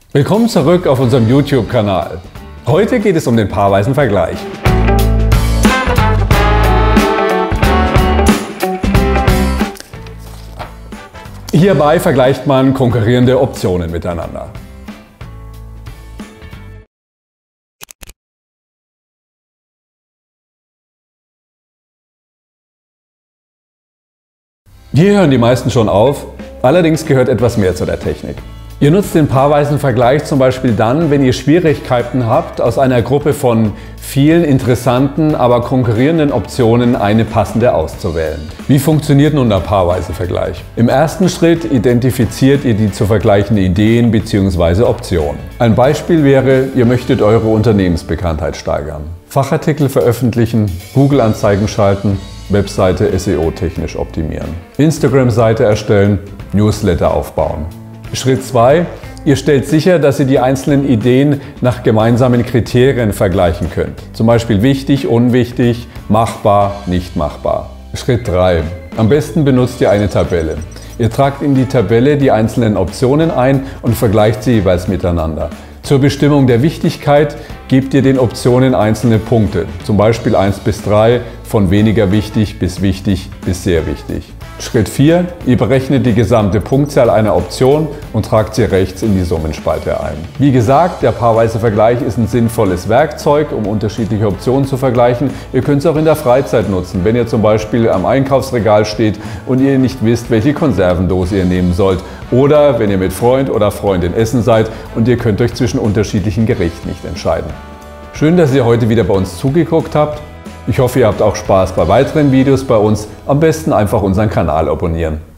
Willkommen zurück auf unserem YouTube-Kanal. Heute geht es um den paarweisen Vergleich. Hierbei vergleicht man konkurrierende Optionen miteinander. Hier hören die meisten schon auf, allerdings gehört etwas mehr zu der Technik. Ihr nutzt den paarweisen Vergleich zum Beispiel dann, wenn ihr Schwierigkeiten habt, aus einer Gruppe von vielen interessanten, aber konkurrierenden Optionen eine passende auszuwählen. Wie funktioniert nun der paarweise Vergleich? Im ersten Schritt identifiziert ihr die zu vergleichenden Ideen bzw. Optionen. Ein Beispiel wäre, ihr möchtet eure Unternehmensbekanntheit steigern. Fachartikel veröffentlichen, Google-Anzeigen schalten, Webseite SEO-technisch optimieren, Instagram-Seite erstellen, Newsletter aufbauen. Schritt 2. Ihr stellt sicher, dass ihr die einzelnen Ideen nach gemeinsamen Kriterien vergleichen könnt. Zum Beispiel wichtig, unwichtig, machbar, nicht machbar. Schritt 3. Am besten benutzt ihr eine Tabelle. Ihr tragt in die Tabelle die einzelnen Optionen ein und vergleicht sie jeweils miteinander. Zur Bestimmung der Wichtigkeit gebt ihr den Optionen einzelne Punkte, zum Beispiel 1 bis 3, von weniger wichtig bis sehr wichtig. Schritt 4. Ihr berechnet die gesamte Punktzahl einer Option und tragt sie rechts in die Summenspalte ein. Wie gesagt, der paarweise Vergleich ist ein sinnvolles Werkzeug, um unterschiedliche Optionen zu vergleichen. Ihr könnt es auch in der Freizeit nutzen, wenn ihr zum Beispiel am Einkaufsregal steht und ihr nicht wisst, welche Konservendose ihr nehmen sollt. Oder wenn ihr mit Freund oder Freundin essen seid und ihr könnt euch zwischen unterschiedlichen Gerichten nicht entscheiden. Schön, dass ihr heute wieder bei uns zugeguckt habt. Ich hoffe, ihr habt auch Spaß bei weiteren Videos bei uns. Am besten einfach unseren Kanal abonnieren.